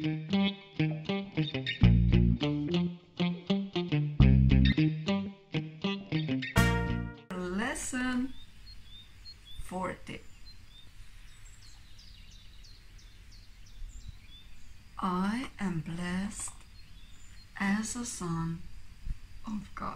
Lesson 40. I am blessed as a son of God.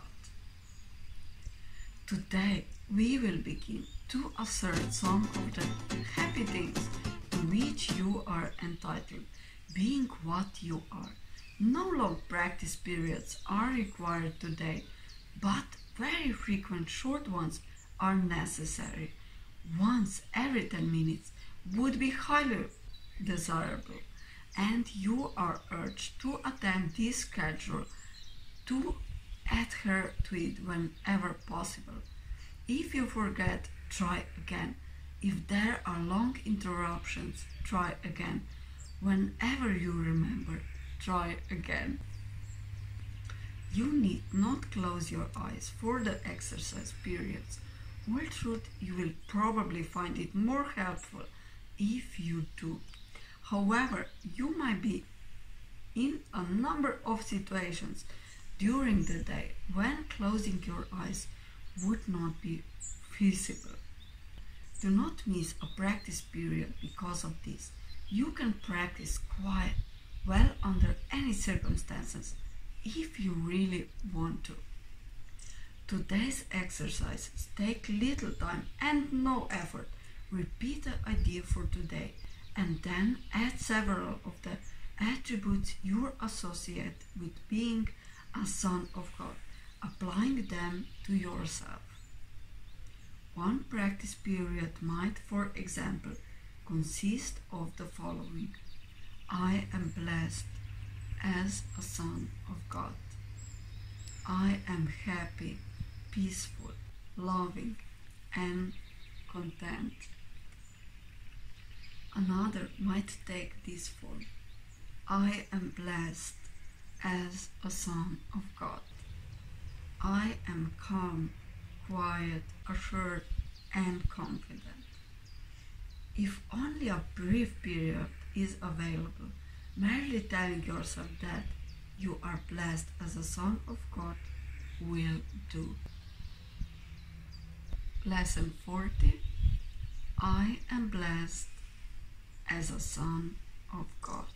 Today we will begin to assert some of the happy things to which you are entitled, being what you are. No long practice periods are required today, but very frequent short ones are necessary. Once every 10 minutes would be highly desirable, and you are urged to attempt this schedule to adhere to it whenever possible. If you forget, try again. If there are long interruptions, try again. Whenever you remember, try again. You need not close your eyes for the exercise periods. Well, truth, you will probably find it more helpful if you do. However, you might be in a number of situations during the day when closing your eyes would not be feasible. Do not miss a practice period because of this. You can practice quite well under any circumstances if you really want to. Today's exercises take little time and no effort. Repeat the idea for today and then add several of the attributes you associate with being a son of God, applying them to yourself. One practice period might, for example, consist of the following: I am blessed as a son of God. I am happy, peaceful, loving, and content. Another might take this form: I am blessed as a son of God. I am calm, quiet, assured, and confident. If only a brief period is available, merely telling yourself that you are blessed as a son of God will do. Lesson 40. I am blessed as a son of God.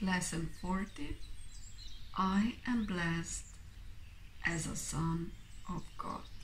Lesson 40. I am blessed as a son of God.